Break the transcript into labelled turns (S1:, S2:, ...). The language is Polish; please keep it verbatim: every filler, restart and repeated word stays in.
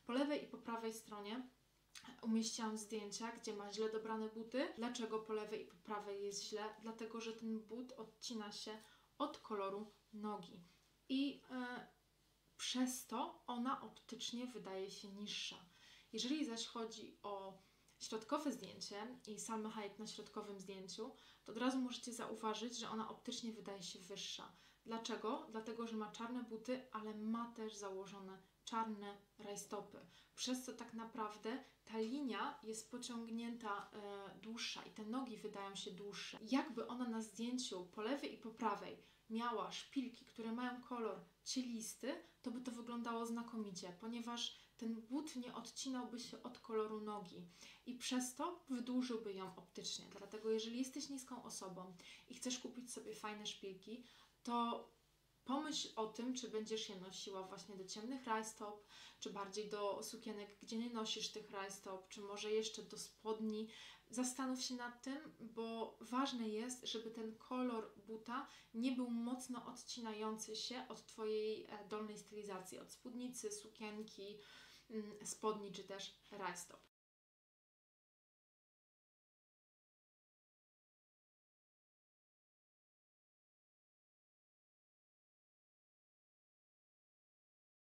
S1: Po lewej i po prawej stronie umieściłam zdjęcia, gdzie ma źle dobrane buty. Dlaczego po lewej i po prawej jest źle? Dlatego, że ten but odcina się od koloru nogi. I e, przez to ona optycznie wydaje się niższa. Jeżeli zaś chodzi o środkowe zdjęcie i Salma Hayek na środkowym zdjęciu, to od razu możecie zauważyć, że ona optycznie wydaje się wyższa. Dlaczego? Dlatego, że ma czarne buty, ale ma też założone czarne rajstopy. Przez co tak naprawdę ta linia jest pociągnięta e, dłuższa i te nogi wydają się dłuższe. Jakby ona na zdjęciu po lewej i po prawej miała szpilki, które mają kolor cielisty, to by to wyglądało znakomicie, ponieważ ten but nie odcinałby się od koloru nogi i przez to wydłużyłby ją optycznie. Dlatego jeżeli jesteś niską osobą i chcesz kupić sobie fajne szpilki, to pomyśl o tym, czy będziesz je nosiła właśnie do ciemnych rajstop, czy bardziej do sukienek, gdzie nie nosisz tych rajstop, czy może jeszcze do spodni. Zastanów się nad tym, bo ważne jest, żeby ten kolor buta nie był mocno odcinający się od Twojej dolnej stylizacji, od spódnicy, sukienki, spodni czy też rajstop.